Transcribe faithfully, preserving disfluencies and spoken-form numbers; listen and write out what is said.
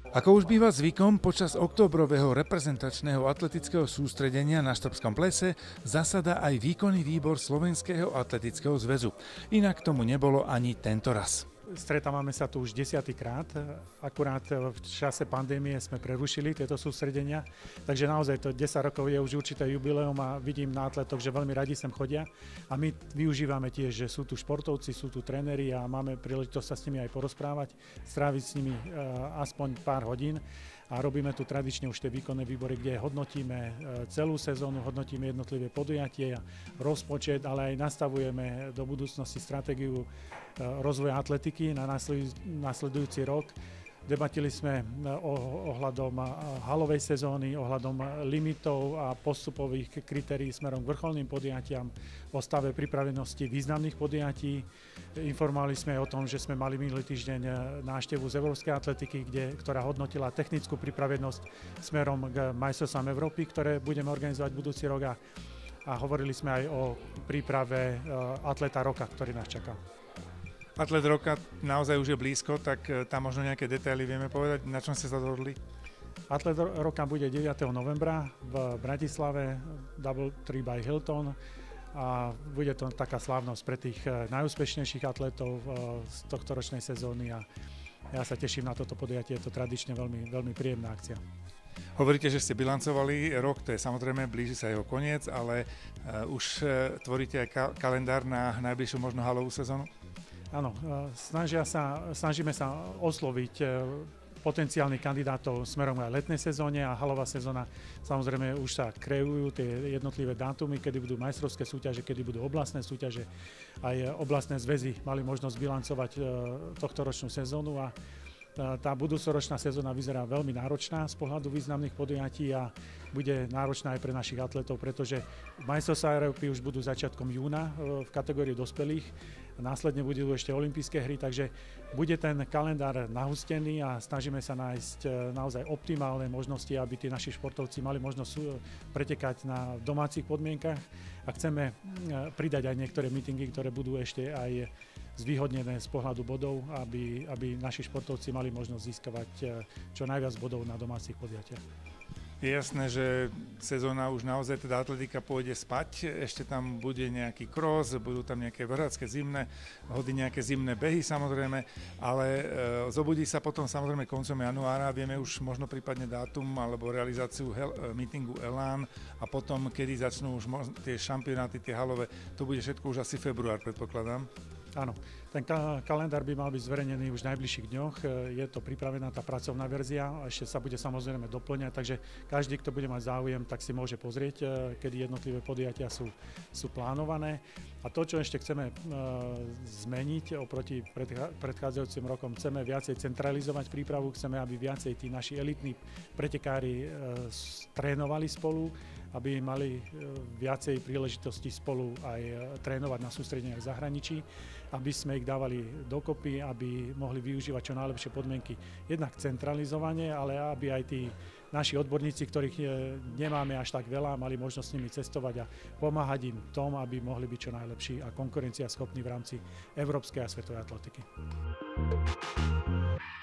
Ako už býva zvykom, počas októbrového reprezentačného atletického sústredenia na Štrbskom plese zasada aj výkonný výbor Slovenského atletického zväzu. Inak tomu nebolo ani tento raz. Stretávame sa tu už desiatýkrát, akurát v čase pandémie sme prerušili tieto sústredenia, takže naozaj to desať rokov je už určité jubileum a vidím na atletoch, že veľmi radi sem chodia a my využívame tiež, že sú tu športovci, sú tu tréneri a máme príležitosť sa s nimi aj porozprávať, stráviť s nimi aspoň pár hodín. A robíme tu tradične už tie výkonné výbory, kde hodnotíme celú sezónu, hodnotíme jednotlivé podujatia, rozpočet, ale aj nastavujeme do budúcnosti stratégiu rozvoja atletiky na nasledujúci rok. Debatili sme ohľadom halovej sezóny, ohľadom limitov a postupových kritérií smerom k vrcholným podujatiam, o stave pripravenosti významných podujatí. Informovali sme o tom, že sme mali minulý týždeň návštevu z Európskej atletiky, kde, ktorá hodnotila technickú pripravenosť smerom k majstrovstvám Európy, ktoré budeme organizovať budúci rok a, a hovorili sme aj o príprave atleta roka, ktorý nás čaká. Atlet roka naozaj už je blízko, tak tam možno nejaké detaily vieme povedať, na čom ste sa dohodli? Atlet roka bude deviateho novembra v Bratislave, Double Tree by Hilton a bude to taká slávnosť pre tých najúspešnejších atletov z tohto ročnej sezóny a ja sa teším na toto podujatie, je to tradične veľmi, veľmi príjemná akcia. Hovoríte, že ste bilancovali rok, to je samozrejme, blíži sa jeho koniec, ale už tvoríte aj ka- kalendár na najbližšiu možno halovú sezónu? Áno, snažia sa, snažíme sa osloviť potenciálnych kandidátov smerom aj letnej sezóne a halová sezóna. Samozrejme už sa kreujú tie jednotlivé dátumy, kedy budú majstrovské súťaže, kedy budú oblastné súťaže. Aj oblastné zväzy mali možnosť bilancovať tohtoročnú sezónu a tá budúcoročná sezóna vyzerá veľmi náročná z pohľadu významných podujatí a bude náročná aj pre našich atletov, pretože majstrovstvá Európy už budú začiatkom júna v kategórii dospelých. Následne budú ešte olympijské hry, takže bude ten kalendár nahustený a snažíme sa nájsť naozaj optimálne možnosti, aby tí naši športovci mali možnosť pretekať na domácich podmienkach a chceme pridať aj niektoré meetingy, ktoré budú ešte aj zvýhodnené z pohľadu bodov, aby, aby naši športovci mali možnosť získavať čo najviac bodov na domácich podujatiach. Je jasné, že sezóna už naozaj teda atletika pôjde spať, ešte tam bude nejaký cross, budú tam nejaké vrhácké zimné hody, nejaké zimné behy samozrejme, ale e, zobudí sa potom samozrejme koncom januára, vieme už možno prípadne dátum alebo realizáciu hel, e, meetingu Elán a potom, kedy začnú už možno, tie šampionáty, tie halové, to bude všetko už asi február, predpokladám. Áno, ten ka- kalendár by mal byť zverejnený už v najbližších dňoch. Je to pripravená tá pracovná verzia, ešte sa bude samozrejme doplňať, takže každý, kto bude mať záujem, tak si môže pozrieť, kedy jednotlivé podujatia sú, sú plánované. A to, čo ešte chceme e, zmeniť oproti predcha- predchádzajúcim rokom, chceme viacej centralizovať prípravu, chceme, aby viacej tí naši elitní pretekári e, trénovali spolu, aby mali viacej príležitosti spolu aj trénovať na sústredeniach v zahraničí, aby sme ich dávali dokopy, aby mohli využívať čo najlepšie podmienky. Jednak centralizovanie, ale aby aj tí naši odborníci, ktorých nemáme až tak veľa, mali možnosť s nimi cestovať a pomáhať im tom, aby mohli byť čo najlepší a konkurenciaschopní v rámci európskej a svetovej atletiky.